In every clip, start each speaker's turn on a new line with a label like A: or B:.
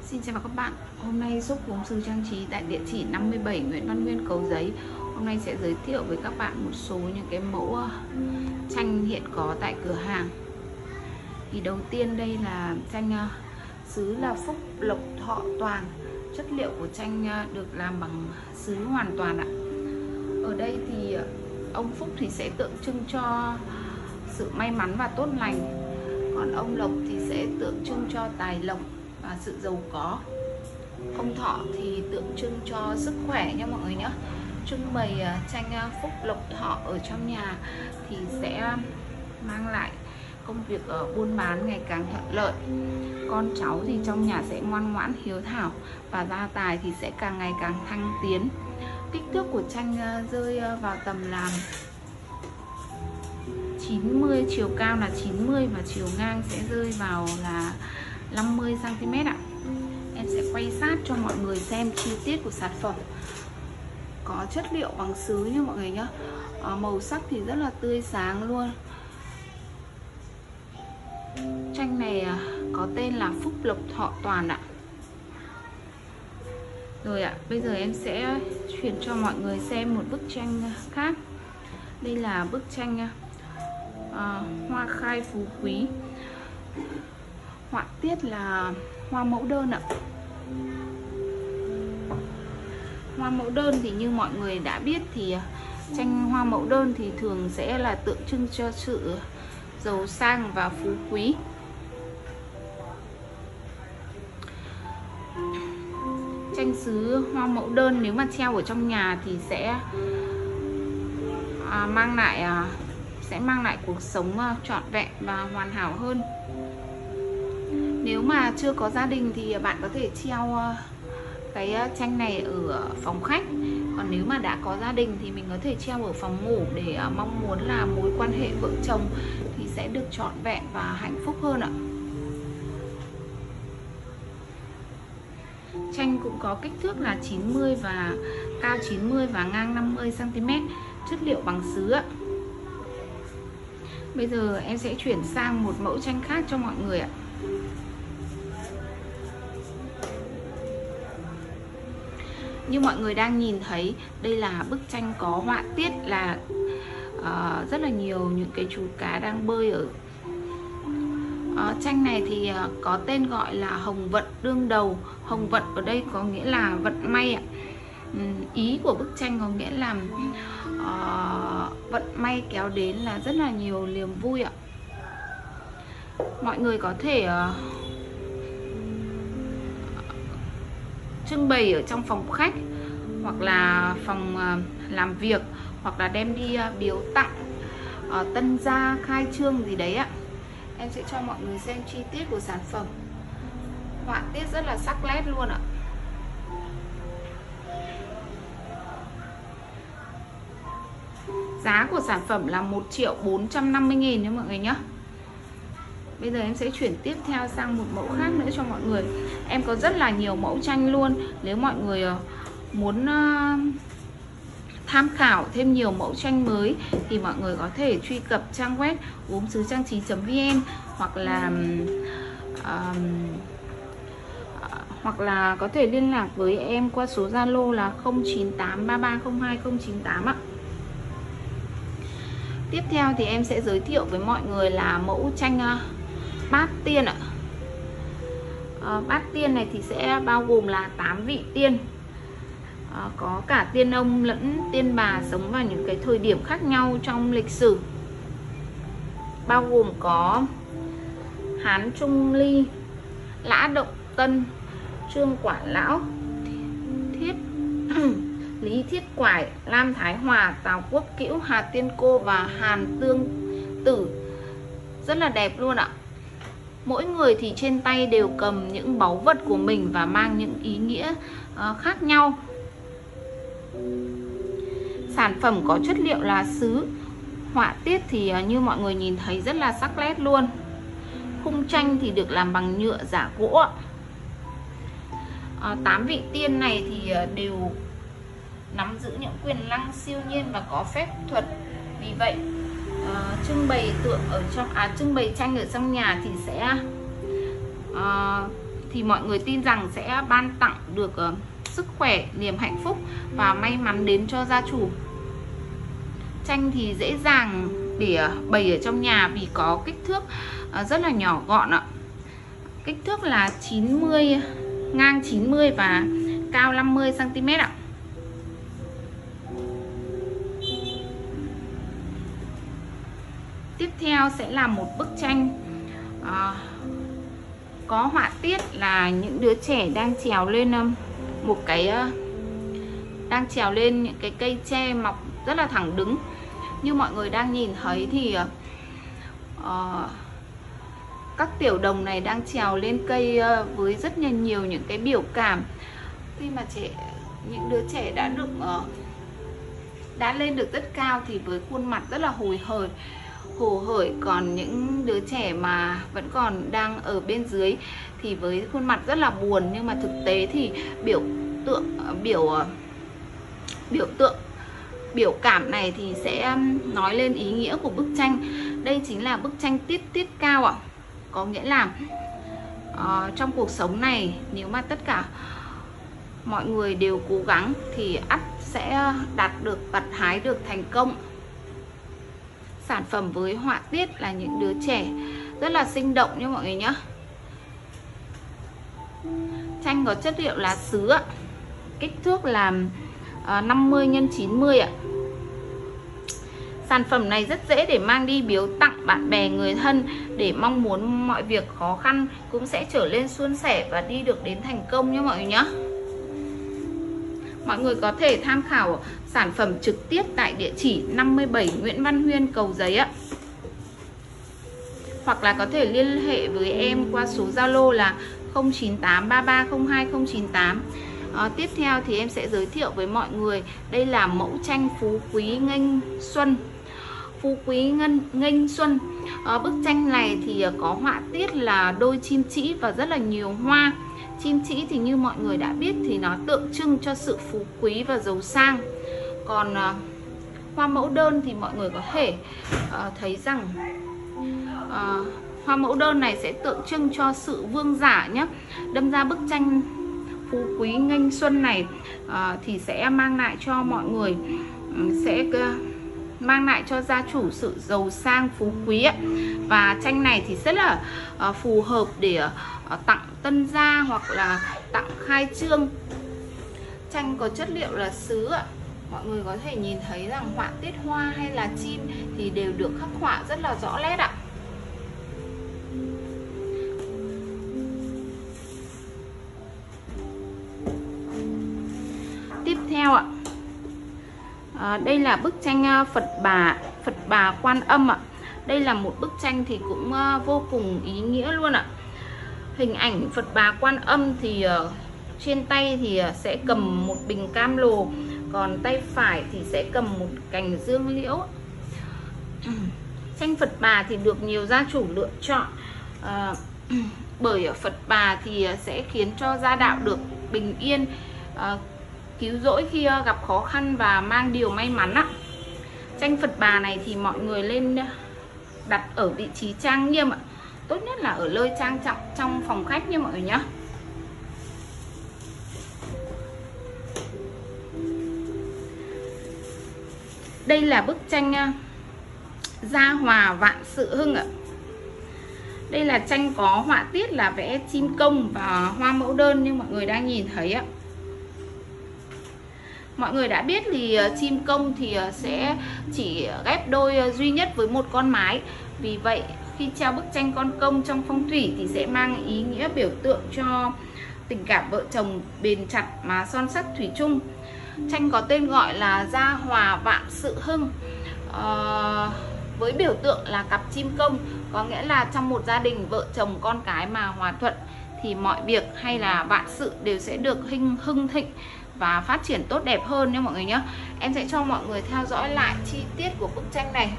A: Xin chào các bạn, hôm nay shop gốm sứ trang trí tại địa chỉ 57 Nguyễn Văn Nguyên, Cầu Giấy. Hôm nay sẽ giới thiệu với các bạn một số những cái mẫu tranh hiện có tại cửa hàng. Thì đầu tiên đây là tranh sứ là Phúc Lộc Thọ Toàn. Chất liệu của tranh được làm bằng sứ hoàn toàn ạ. Ở đây thì ông Phúc thì sẽ tượng trưng cho sự may mắn và tốt lành, còn ông Lộc thì sẽ tượng trưng cho tài lộc và sự giàu có. Ông Thọ thì tượng trưng cho sức khỏe nha mọi người nhé. Trưng bày tranh Phúc Lộc Thọ ở trong nhà thì sẽ mang lại công việc buôn bán ngày càng thuận lợi. Con cháu thì trong nhà sẽ ngoan ngoãn hiếu thảo và gia tài thì sẽ càng ngày càng thăng tiến. Kích thước của tranh rơi vào tầm là 90, chiều cao là 90 và chiều ngang sẽ rơi vào là 50 cm ạ. Em sẽ quay sát cho mọi người xem chi tiết của sản phẩm. Có chất liệu bằng sứ nha mọi người nhé. Màu sắc thì rất là tươi sáng luôn. Tranh này có tên là Phúc Lộc Thọ Toàn ạ. Rồi ạ, bây giờ em sẽ chuyển cho mọi người xem một bức tranh khác. Đây là bức tranh Hoa Khai Phú Quý. Họa tiết là hoa mẫu đơn ạ. Hoa mẫu đơn thì như mọi người đã biết thì tranh hoa mẫu đơn thì thường sẽ là tượng trưng cho sự giàu sang và phú quý. Tranh sứ hoa mẫu đơn nếu mà treo ở trong nhà thì sẽ mang lại cuộc sống trọn vẹn và hoàn hảo hơn. Nếu mà chưa có gia đình thì bạn có thể treo cái tranh này ở phòng khách. Còn nếu mà đã có gia đình thì mình có thể treo ở phòng ngủ để mong muốn là mối quan hệ vợ chồng thì sẽ được trọn vẹn và hạnh phúc hơn ạ. Tranh cũng có kích thước là 90 và cao 90 và ngang 50 cm, chất liệu bằng sứ ạ. Bây giờ em sẽ chuyển sang một mẫu tranh khác cho mọi người ạ. Như mọi người đang nhìn thấy, đây là bức tranh có họa tiết là rất là nhiều những cái chú cá đang bơi ở tranh này thì có tên gọi là Hồng Vận Đương Đầu. Hồng vận ở đây có nghĩa là vận may ạ. Ý của bức tranh có nghĩa là vận may kéo đến là rất là nhiều niềm vui ạ. Mọi người có thể trưng bày ở trong phòng khách hoặc là phòng làm việc, hoặc là đem đi biếu tặng tân gia, khai trương gì đấy ạ. Em sẽ cho mọi người xem chi tiết của sản phẩm. Họa tiết rất là sắc nét luôn ạ. Giá của sản phẩm là 1.450.000 nha mọi người nhé. Bây giờ em sẽ chuyển tiếp theo sang một mẫu khác nữa cho mọi người. Em có rất là nhiều mẫu tranh luôn. Nếu mọi người muốn tham khảo thêm nhiều mẫu tranh mới thì mọi người có thể truy cập trang web gốm sứ trang trí.vn hoặc là có thể liên lạc với em qua số Zalo là 0983302098 ạ. Tiếp theo thì em sẽ giới thiệu với mọi người là mẫu tranh bát tiên ạ. Bát tiên này thì sẽ bao gồm là 8 vị tiên. Có cả tiên ông lẫn tiên bà sống vào những cái thời điểm khác nhau trong lịch sử. Bao gồm có Hán Trung Ly, Lã Động Tân, Trương Quản Lão, Lý Thiết Quải, Lam Thái Hòa, Tào Quốc Cữu, Hà Tiên Cô và Hàn Tương Tử. Rất là đẹp luôn ạ. Mỗi người thì trên tay đều cầm những báu vật của mình và mang những ý nghĩa khác nhau. Sản phẩm có chất liệu là sứ. Họa tiết thì như mọi người nhìn thấy rất là sắc nét luôn. Khung tranh thì được làm bằng nhựa giả gỗ. 8 vị tiên này thì đều nắm giữ những quyền năng siêu nhiên và có phép thuật. Vì vậy trưng bày tranh ở trong nhà thì sẽ thì mọi người tin rằng sẽ ban tặng được sức khỏe, niềm hạnh phúc và may mắn đến cho gia chủ. Tranh thì dễ dàng để bày ở trong nhà vì có kích thước rất là nhỏ gọn ạ. Kích thước là 90, ngang 90 và cao 50 cm ạ. Tiếp theo sẽ là một bức tranh có họa tiết là những đứa trẻ đang trèo lên đang trèo lên những cái cây tre mọc rất là thẳng đứng. Như mọi người đang nhìn thấy thì các tiểu đồng này đang trèo lên cây với rất là nhiều những cái biểu cảm. Khi mà những đứa trẻ đã lên được rất cao thì với khuôn mặt rất là hồ hởi, còn những đứa trẻ mà vẫn còn đang ở bên dưới thì với khuôn mặt rất là buồn. Nhưng mà thực tế thì biểu cảm này thì sẽ nói lên ý nghĩa của bức tranh. Đây chính là bức tranh tiết cao ạ. Có nghĩa là trong cuộc sống này, nếu mà tất cả mọi người đều cố gắng thì ắt sẽ gặt hái được thành công. Sản phẩm với họa tiết là những đứa trẻ rất là sinh động nha mọi người nhé. Tranh có chất liệu là sứ ạ. Kích thước là 50 x 90 ạ. Sản phẩm này rất dễ để mang đi biếu tặng bạn bè người thân, để mong muốn mọi việc khó khăn cũng sẽ trở lên suôn sẻ và đi được đến thành công nhé mọi người nhé. Mọi người có thể tham khảo sản phẩm trực tiếp tại địa chỉ 57 Nguyễn Văn Huyên, Cầu Giấy ạ. Hoặc là có thể liên hệ với em qua số Zalo là 0983302098. Tiếp theo thì em sẽ giới thiệu với mọi người, đây là mẫu tranh Phú Quý Nghênh Xuân. Phú Quý Nghênh Xuân. Bức tranh này thì có họa tiết là đôi chim trĩ và rất là nhiều hoa. Chim trĩ thì như mọi người đã biết thì nó tượng trưng cho sự phú quý và giàu sang. Còn hoa mẫu đơn thì mọi người có thể thấy rằng hoa mẫu đơn này sẽ tượng trưng cho sự vương giả nhé. Đâm ra bức tranh Phú Quý Nghênh Xuân này thì sẽ mang lại cho mọi người, mang lại cho gia chủ sự giàu sang phú quý ấy. Và tranh này thì rất là phù hợp để tặng tân gia hoặc là tặng khai trương. Tranh có chất liệu là sứ ạ. Mọi người có thể nhìn thấy rằng họa tiết hoa hay là chim thì đều được khắc họa rất là rõ nét ạ. Tiếp theo ạ, đây là bức tranh Phật Bà Quan Âm ạ. Đây là một bức tranh thì cũng vô cùng ý nghĩa luôn ạ. Hình ảnh Phật Bà Quan Âm thì trên tay thì sẽ cầm một bình cam lồ, còn tay phải thì sẽ cầm một cành dương liễu. Tranh Phật Bà thì được nhiều gia chủ lựa chọn bởi Phật Bà thì sẽ khiến cho gia đạo được bình yên, cứu rỗi khi gặp khó khăn và mang điều may mắn ạ. Tranh Phật Bà này thì mọi người lên đặt ở vị trí trang nghiêm ạ. Tốt nhất là ở nơi trang trọng trong phòng khách nha mọi người nhé. Đây là bức tranh Gia Hòa Vạn Sự Hưng ạ. Đây là tranh có họa tiết là vẽ chim công và hoa mẫu đơn như mọi người đang nhìn thấy ạ. Mọi người đã biết thì chim công thì sẽ chỉ ghép đôi duy nhất với một con mái. Vì vậy khi treo bức tranh con công trong phong thủy thì sẽ mang ý nghĩa biểu tượng cho tình cảm vợ chồng bền chặt mà son sắt thủy chung. Tranh có tên gọi là Gia Hòa Vạn Sự Hưng, với biểu tượng là cặp chim công, có nghĩa là trong một gia đình vợ chồng con cái mà hòa thuận thì mọi việc hay là vạn sự đều sẽ được hưng thịnh và phát triển tốt đẹp hơn nha mọi người nhé. Em sẽ cho mọi người theo dõi lại chi tiết của bức tranh này.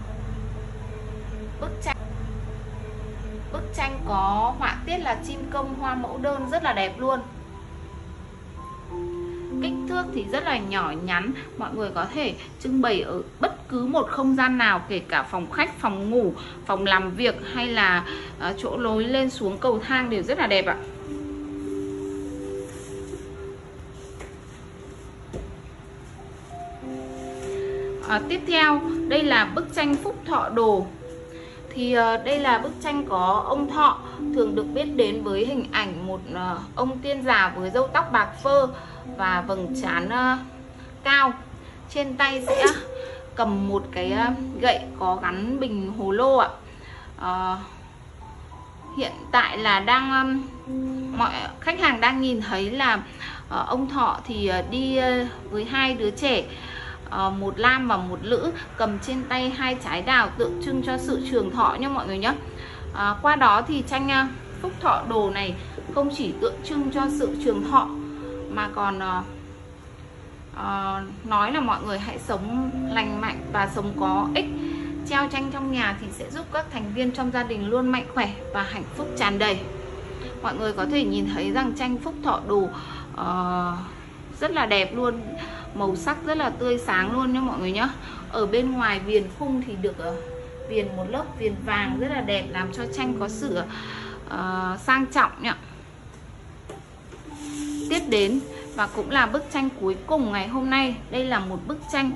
A: Bức tranh có họa tiết là chim công hoa mẫu đơn rất là đẹp luôn. Kích thước thì rất là nhỏ nhắn, mọi người có thể trưng bày ở bất cứ một không gian nào, kể cả phòng khách, phòng ngủ, phòng làm việc hay là chỗ lối lên xuống cầu thang đều rất là đẹp ạ. Tiếp theo đây là bức tranh Phúc Thọ Đồ. Thì đây là bức tranh có ông Thọ, thường được biết đến với hình ảnh một ông tiên già với râu tóc bạc phơ và vầng trán cao. Trên tay sẽ cầm một cái gậy có gắn bình hồ lô ạ. Hiện tại là đang mọi khách hàng đang nhìn thấy là ông Thọ thì đi với hai đứa trẻ, một nam và một nữ, cầm trên tay hai trái đào tượng trưng cho sự trường thọ nha mọi người nhé. Qua đó thì tranh Phúc Thọ Đồ này không chỉ tượng trưng cho sự trường thọ mà còn nói là mọi người hãy sống lành mạnh và sống có ích. Treo tranh trong nhà thì sẽ giúp các thành viên trong gia đình luôn mạnh khỏe và hạnh phúc tràn đầy. Mọi người có thể nhìn thấy rằng tranh Phúc Thọ Đồ rất là đẹp luôn, màu sắc rất là tươi sáng luôn nha mọi người nhé. Ở bên ngoài viền khung thì được viền một lớp viền vàng rất là đẹp, làm cho tranh có sự sang trọng nhá. Tiếp đến và cũng là bức tranh cuối cùng ngày hôm nay, đây là một bức tranh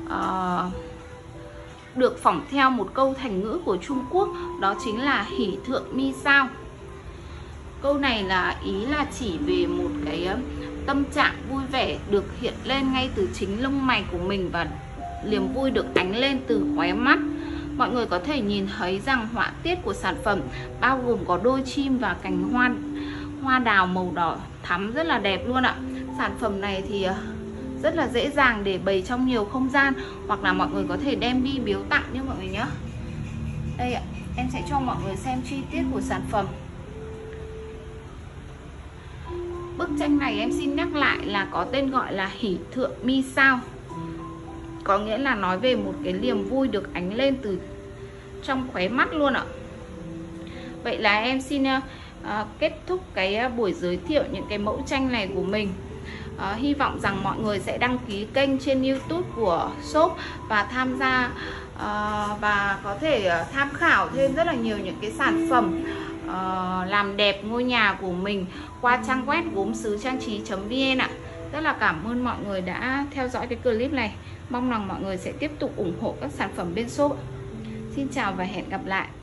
A: được phỏng theo một câu thành ngữ của Trung Quốc, đó chính là hỷ thượng mi sao. Câu này là ý là chỉ về một cái tâm trạng vui vẻ được hiện lên ngay từ chính lông mày của mình và niềm vui được ánh lên từ khóe mắt. Mọi người có thể nhìn thấy rằng họa tiết của sản phẩm bao gồm có đôi chim và cành hoa đào màu đỏ thắm rất là đẹp luôn ạ. Sản phẩm này thì rất là dễ dàng để bày trong nhiều không gian, hoặc là mọi người có thể đem đi biếu tặng nha mọi người nhé. Đây ạ, em sẽ cho mọi người xem chi tiết của sản phẩm. Bức tranh này em xin nhắc lại là có tên gọi là hỷ thượng mi sao, có nghĩa là nói về một cái niềm vui được ánh lên từ trong khóe mắt luôn ạ. Vậy là em xin kết thúc cái buổi giới thiệu những cái mẫu tranh này của mình. Hy vọng rằng mọi người sẽ đăng ký kênh trên YouTube của shop và tham gia và có thể tham khảo thêm rất là nhiều những cái sản phẩm làm đẹp ngôi nhà của mình qua trang web gốm sứ trang trí.vn ạ. Rất là cảm ơn mọi người đã theo dõi cái clip này. Mong rằng mọi người sẽ tiếp tục ủng hộ các sản phẩm bên shop. Xin chào và hẹn gặp lại.